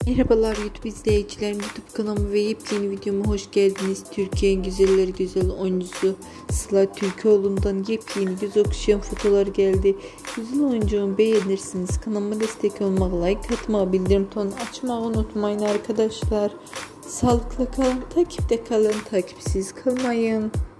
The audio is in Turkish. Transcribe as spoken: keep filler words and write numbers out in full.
Merhabalar YouTube izleyicilerim, YouTube kanalıma ve yepyeni videoma hoş geldiniz. Türkiye'nin güzeller güzel oyuncusu Sıla Türkoğlu'ndan yepyeni göz okşayan fotoğraflar geldi. Güzel oyuncumu beğenirsiniz. Kanalıma destek olmak, like atmayı, bildirim tonu açmayı unutmayın arkadaşlar. Sağlıkla kalın, takipte kalın, takipsiz kalmayın.